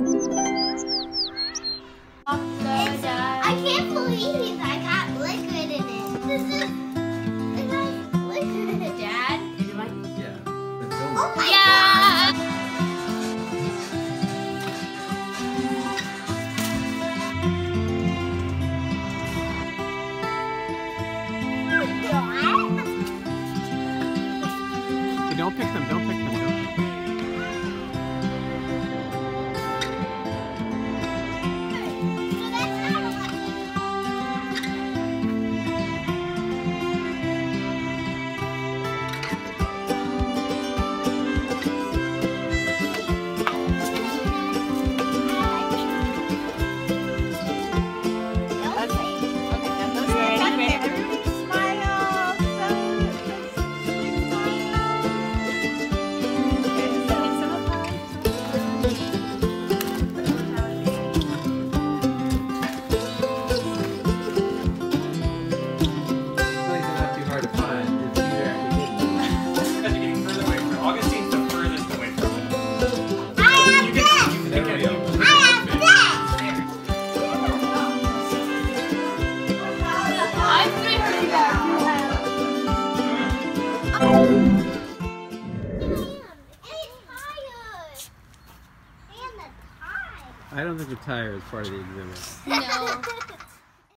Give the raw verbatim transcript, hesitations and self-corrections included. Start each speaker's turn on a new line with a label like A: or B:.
A: I can't believe I got liquid in it. This is it has liquid. Dad, is it like?
B: Yeah. That's all.
A: Oh my
C: Yeah.
B: Hey, don't pick them. Don't pick them. Don't pick them.
A: So that's not a liquid.
B: They're not too hard to find. It's easier after getting them.
D: As you're getting further away from it. Augustine's the furthest away from it.
A: I have
D: You
A: this.
D: can, you
B: There
D: can
B: we
D: get
B: go.
D: you.
A: I have this.
C: I'm three hundred back.
A: And the tie.
B: I don't think the tire is part of the exhibit.
C: No.